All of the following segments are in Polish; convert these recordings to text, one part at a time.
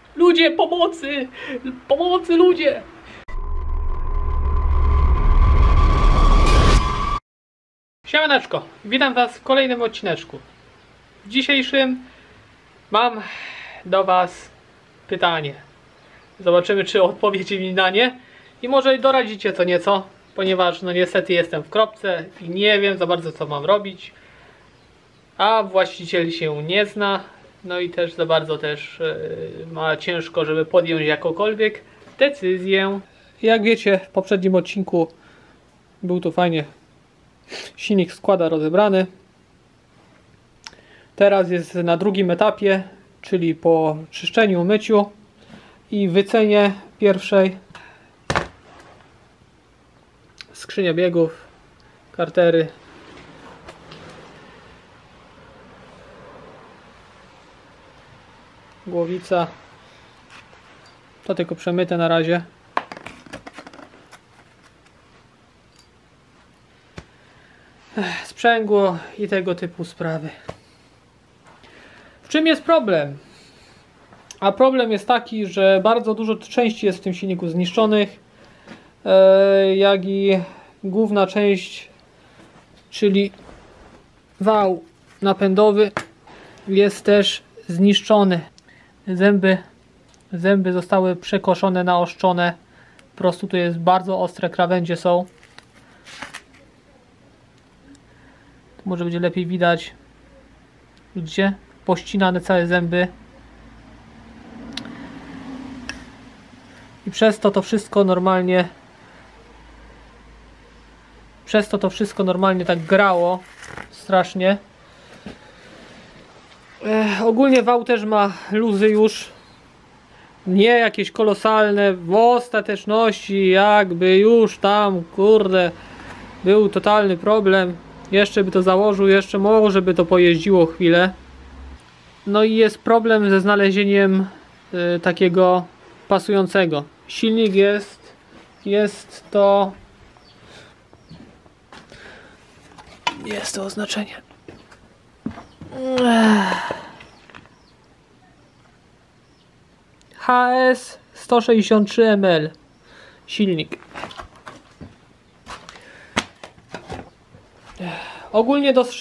Ludzie, pomocy! Pomocy, ludzie! Siemaneczko, witam was w kolejnym odcineczku. W dzisiejszym mam do was pytanie. Zobaczymy, czy odpowiecie mi na nie i może doradzicie co nieco, ponieważ no niestety jestem w kropce i nie wiem za bardzo co mam robić, a właściciel się nie zna, no i też za bardzo też ma ciężko, żeby podjąć jakąkolwiek decyzję. Jak wiecie, w poprzednim odcinku był tu fajnie silnik składa rozebrany. Teraz jest na drugim etapie, czyli po czyszczeniu, myciu i wycenie pierwszej. Skrzynia biegów, kartery. Głowica. To tylko przemyte na razie. Sprzęgło i tego typu sprawy. W czym jest problem? A problem jest taki, że bardzo dużo części jest w tym silniku zniszczonych, jak i główna część, czyli wał napędowy, jest też zniszczony. Zęby zostały przekoszone, naoszczone. Po prostu tu jest bardzo ostre krawędzie są. Tu może będzie lepiej widać. Widzicie? Pościnane całe zęby. I przez to wszystko normalnie tak grało strasznie. Ogólnie wał też ma luzy już. Nie jakieś kolosalne. W ostateczności jakby już tam kurde był totalny problem. Jeszcze by to założył, jeszcze może by to pojeździło chwilę. No i jest problem ze znalezieniem takiego pasującego. Silnik jest to oznaczenie. HS 163 ml silnik. Ogólnie do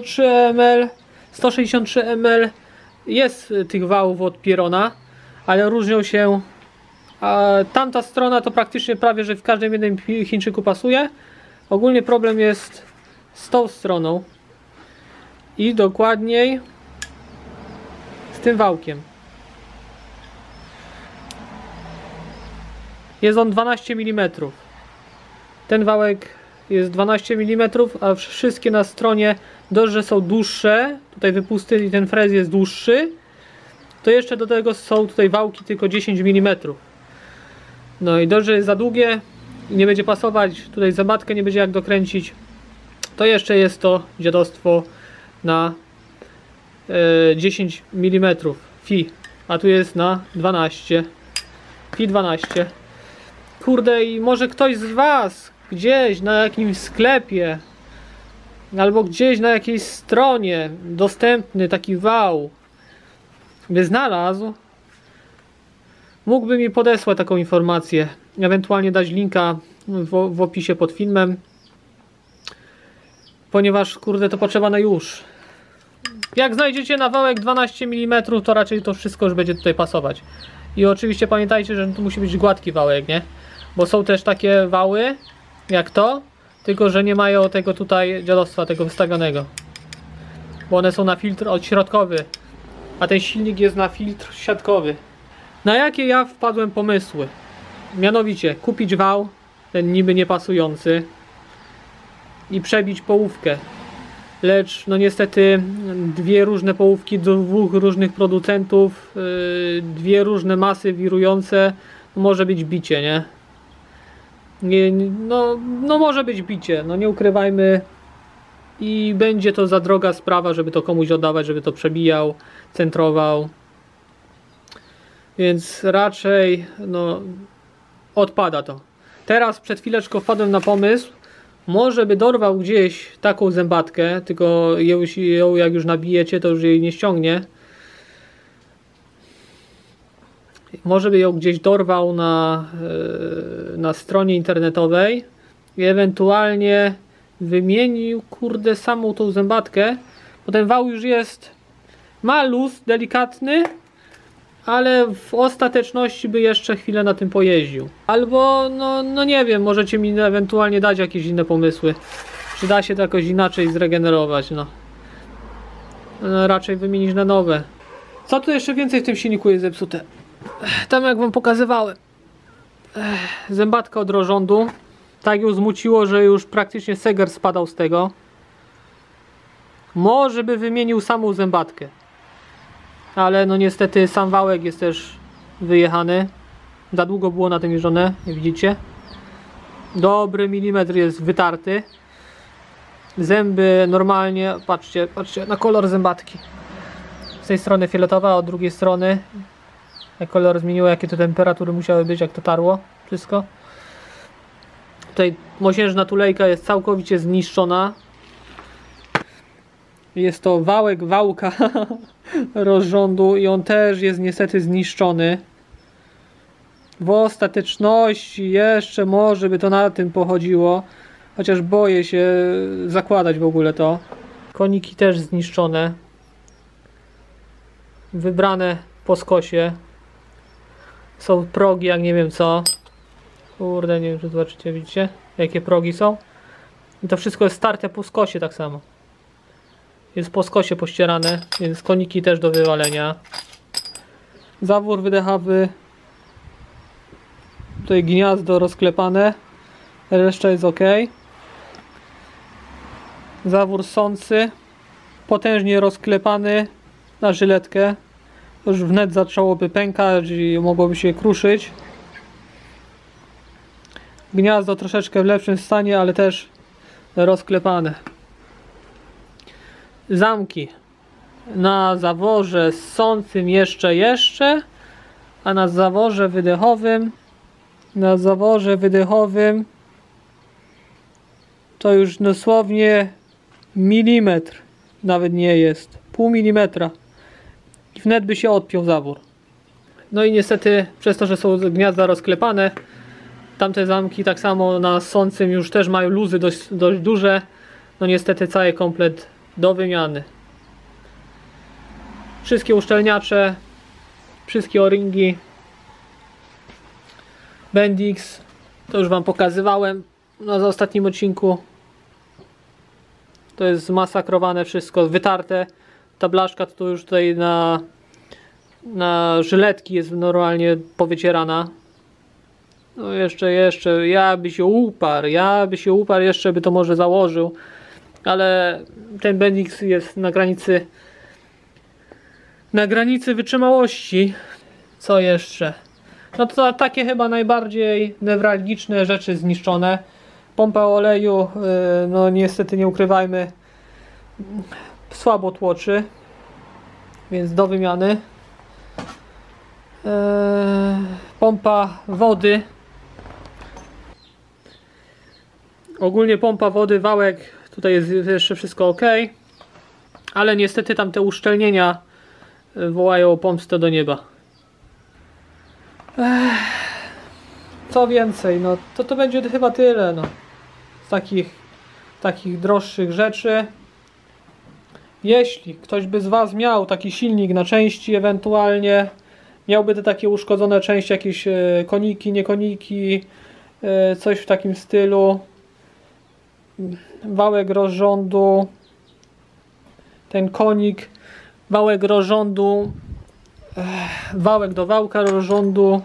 163 ml jest tych wałów od Pierona, ale różnią się. A tamta strona to praktycznie prawie, że w każdym jednym Chińczyku pasuje. Ogólnie problem jest z tą stroną i dokładniej z tym wałkiem. Jest on 12 mm. Ten wałek jest 12 mm, a wszystkie na stronie dość, że są dłuższe. Tutaj wypusty i ten frez jest dłuższy. To jeszcze do tego są tutaj wałki tylko 10 mm. No i dość, że jest za długie i nie będzie pasować. Tutaj zębatkę nie będzie jak dokręcić. To jeszcze jest to dziadostwo na 10 mm Fi. A tu jest na 12. Fi 12. Kurde, i może ktoś z was gdzieś na jakimś sklepie albo gdzieś na jakiejś stronie dostępny taki wał by znalazł, mógłby mi podesłać taką informację, ewentualnie dać linka w opisie pod filmem, ponieważ kurde to potrzeba na już. Jak znajdziecie na wałek 12 mm, to raczej to wszystko już będzie tutaj pasować. I oczywiście pamiętajcie, że tu musi być gładki wałek, nie? Bo są też takie wały jak to, tylko że nie mają tego tutaj dziadostwa, tego wystawionego. Bo one są na filtr odśrodkowy, a ten silnik jest na filtr siatkowy. Na jakie ja wpadłem pomysły? Mianowicie kupić wał, ten niby niepasujący, i przebić połówkę. Lecz no niestety dwie różne połówki dwóch różnych producentów, dwie różne masy wirujące, może być bicie, nie? No może być bicie, no nie ukrywajmy, i będzie to za droga sprawa, żeby to komuś oddawać, żeby to przebijał, centrował, więc raczej no odpada to. Teraz przed chwileczką wpadłem na pomysł, może by dorwał gdzieś taką zębatkę, tylko ją jak już nabijecie, to już jej nie ściągnie. Może by ją gdzieś dorwał na stronie internetowej i ewentualnie wymienił, kurde, samą tą zębatkę, bo ten wał już ma luz delikatny, ale w ostateczności by jeszcze chwilę na tym pojeździł. Albo, no nie wiem, możecie mi ewentualnie dać jakieś inne pomysły. Czy da się to jakoś inaczej zregenerować, no. Raczej wymienić na nowe. Co tu jeszcze więcej w tym silniku jest zepsute? Tam jak wam pokazywałem. Zębatka od rozrządu. Tak ją zmuciło, że już praktycznie seger spadał z tego. Może by wymienił samą zębatkę. Ale no niestety sam wałek jest też wyjechany. Za długo było na tym jeżdżone, jak widzicie. Dobry milimetr jest wytarty. Zęby normalnie, patrzcie na kolor zębatki. Z tej strony fioletowa, a od drugiej strony jak kolor zmieniło, jakie to temperatury musiały być, jak to tarło wszystko. Tutaj mosiężna tulejka jest całkowicie zniszczona. Jest to wałek wałka rozrządu i on też jest niestety zniszczony. W ostateczności jeszcze może by to na tym pochodziło, chociaż boję się zakładać w ogóle to. Koniki też zniszczone. Wybrane po skosie. Są progi jak nie wiem co. Kurde, nie wiem czy zobaczycie, widzicie jakie progi są. I to wszystko jest starte po skosie tak samo. Jest po skosie pościerane, więc koniki też do wywalenia. Zawór wydechowy. Tutaj gniazdo rozklepane. Reszta jest ok. Zawór ssący. Potężnie rozklepany na żyletkę. Już wnet zaczęłoby pękać i mogłoby się kruszyć. Gniazdo troszeczkę w lepszym stanie, ale też rozklepane. Zamki na zaworze ssącym jeszcze, a na zaworze wydechowym to już dosłownie milimetr nawet nie jest, pół milimetra i wnet by się odpiął zawór. No i niestety przez to, że są gniazda rozklepane, tamte zamki tak samo na ssącym już też mają luzy dość duże. No niestety cały komplet do wymiany. Wszystkie uszczelniacze, wszystkie o-ringi, Bendix, to już wam pokazywałem na ostatnim odcinku. To jest zmasakrowane wszystko, wytarte. Ta blaszka to już tutaj na żyletki jest normalnie powycierana. No jeszcze, ja by się uparł, jeszcze by to może założył. Ale ten Bendix jest na granicy wytrzymałości. Co jeszcze? No to takie chyba najbardziej newralgiczne rzeczy zniszczone. Pompa oleju, no niestety nie ukrywajmy, słabo tłoczy, więc do wymiany. Pompa wody. Ogólnie pompa wody, wałek, tutaj jest jeszcze wszystko ok, ale niestety tam te uszczelnienia wołają o pomstę do nieba. Co więcej, no to będzie chyba tyle, no, z takich droższych rzeczy. Jeśli ktoś by z was miał taki silnik na części, ewentualnie miałby te takie uszkodzone części, jakieś koniki, nie koniki, coś w takim stylu, wałek rozrządu, ten konik, wałek rozrządu, wałek do wałka rozrządu,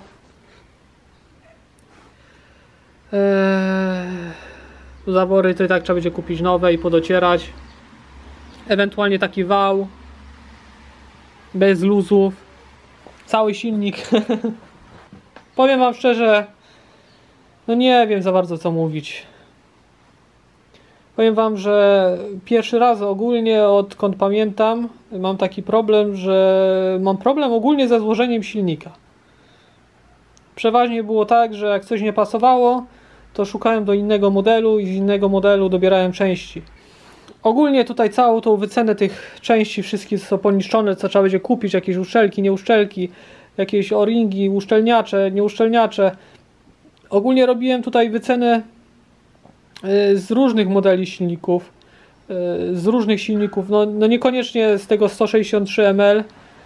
zawory to i tak trzeba będzie kupić nowe i podocierać, ewentualnie taki wał bez luzów, cały silnik. Powiem wam szczerze, no nie wiem za bardzo co mówić. Powiem wam, że pierwszy raz ogólnie odkąd pamiętam mam taki problem, że mam problem ogólnie ze złożeniem silnika. Przeważnie było tak, że jak coś nie pasowało, to szukałem do innego modelu i z innego modelu dobierałem części. Ogólnie tutaj całą tą wycenę tych części, wszystkie są poniszczone, co trzeba będzie kupić, jakieś uszczelki, nie uszczelki, jakieś o-ringi, uszczelniacze, nieuszczelniacze. Ogólnie robiłem tutaj wycenę z różnych modeli silników, z różnych silników, no niekoniecznie z tego 163 ml,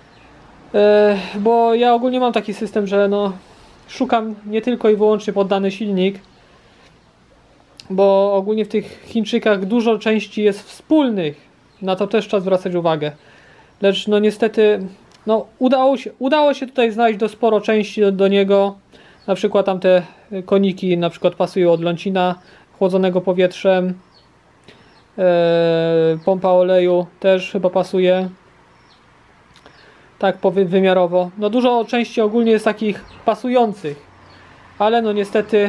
bo ja ogólnie mam taki system, że no szukam nie tylko i wyłącznie pod dany silnik, bo ogólnie w tych Chińczykach dużo części jest wspólnych, na to też trzeba zwracać uwagę. Lecz no niestety no udało się tutaj znaleźć sporo części do niego. Na przykład tam te koniki na przykład pasują od Lącina chłodzonego powietrzem. Pompa oleju też chyba pasuje. Tak wymiarowo. No dużo części ogólnie jest takich pasujących. Ale no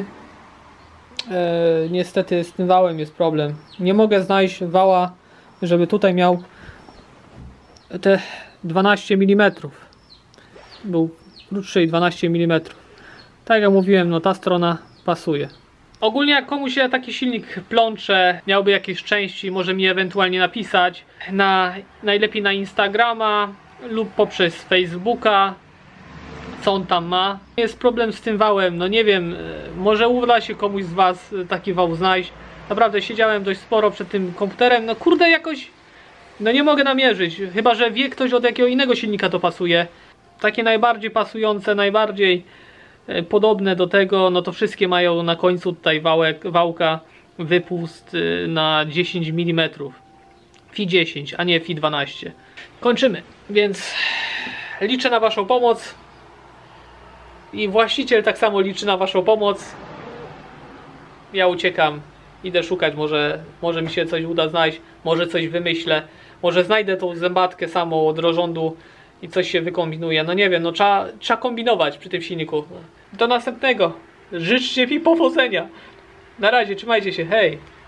niestety z tym wałem jest problem. Nie mogę znaleźć wała, żeby tutaj miał te 12 mm. Był krótszy i 12 mm. Tak jak mówiłem, no ta strona pasuje. Ogólnie jak komuś się taki silnik plącze, miałby jakieś części, może mi ewentualnie napisać. Najlepiej na Instagrama lub poprzez Facebooka, co on tam ma. Jest problem z tym wałem, no nie wiem, może uda się komuś z was taki wał znaleźć. Naprawdę siedziałem dość sporo przed tym komputerem, no kurde jakoś, no nie mogę namierzyć, chyba że wie ktoś od jakiego innego silnika to pasuje. Takie najbardziej pasujące, najbardziej podobne do tego, no to wszystkie mają na końcu tutaj wałka wypust na 10 mm. FI 10, a nie FI 12. Kończymy, więc liczę na waszą pomoc i właściciel tak samo liczy na waszą pomoc. Ja uciekam, idę szukać, może mi się coś uda znaleźć, może coś wymyślę, może znajdę tą zębatkę samą od rozrządu i coś się wykombinuje. No nie wiem, no trzeba kombinować przy tym silniku. Do następnego. Życzcie mi powodzenia. Na razie, trzymajcie się, hej.